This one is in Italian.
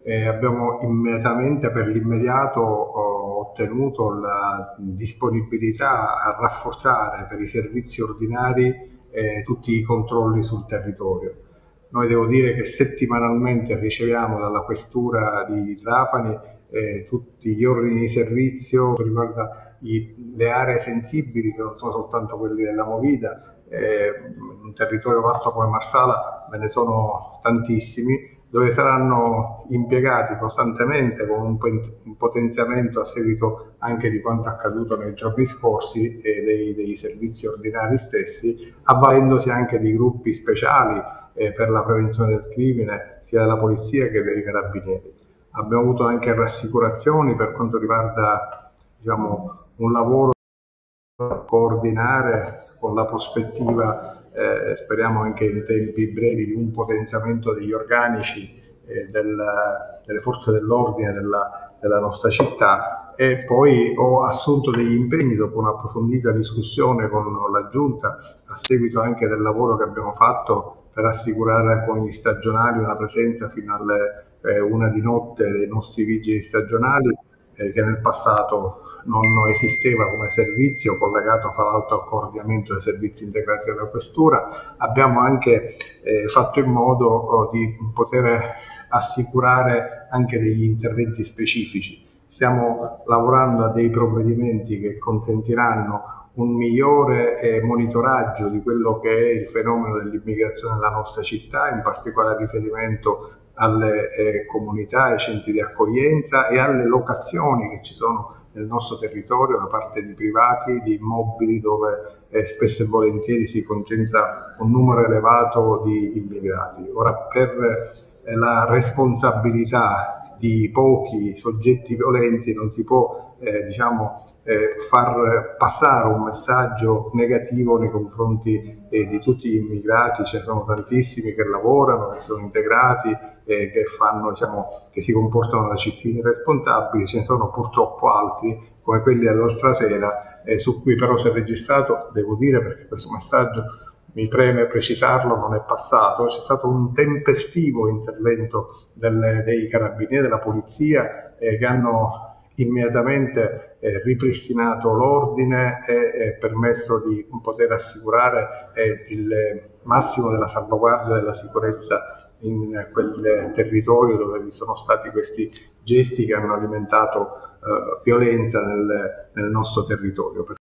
abbiamo immediatamente, per l'immediato, ottenuto la disponibilità a rafforzare per i servizi ordinari tutti i controlli sul territorio. Noi devo dire che settimanalmente riceviamo dalla Questura di Trapani tutti gli ordini di servizio che riguarda le aree sensibili, che non sono soltanto quelli della Movida. In un territorio vasto come Marsala ve ne sono tantissimi, dove saranno impiegati costantemente con un potenziamento a seguito anche di quanto accaduto nei giorni scorsi dei servizi ordinari stessi, avvalendosi anche di gruppi speciali per la prevenzione del crimine, sia della polizia che dei carabinieri. Abbiamo avuto anche rassicurazioni per quanto riguarda, diciamo, un lavoro da coordinare con la prospettiva, speriamo anche in tempi brevi, di un potenziamento degli organici delle forze dell'ordine della nostra città. E poi ho assunto degli impegni dopo un'approfondita discussione con la Giunta, a seguito anche del lavoro che abbiamo fatto per assicurare con gli stagionali una presenza fino alle 1 di notte dei nostri vigili stagionali, che nel passato non esisteva come servizio, collegato fra l'altro al coordinamento dei servizi integrati della Questura. Abbiamo anche fatto in modo di poter assicurare anche degli interventi specifici. Stiamo lavorando a dei provvedimenti che consentiranno un migliore monitoraggio di quello che è il fenomeno dell'immigrazione nella nostra città, in particolare riferimento alle comunità, ai centri di accoglienza e alle locazioni che ci sono nel nostro territorio da parte di privati, di immobili dove spesso e volentieri si concentra un numero elevato di immigrati. Ora, per la responsabilità di pochi soggetti violenti non si può far passare un messaggio negativo nei confronti di tutti gli immigrati. Ce ne sono tantissimi che lavorano, che sono integrati, che fanno, che si comportano da cittadini responsabili. Ce ne sono purtroppo altri, come quelli dell'altra sera, su cui però si è registrato, devo dire, perché questo messaggio mi preme precisarlo, non è passato. C'è stato un tempestivo intervento dei carabinieri, della polizia, che hanno immediatamente ripristinato l'ordine e permesso di poter assicurare il massimo della salvaguardia della sicurezza in quel territorio dove vi sono stati questi gesti che hanno alimentato violenza nel nostro territorio.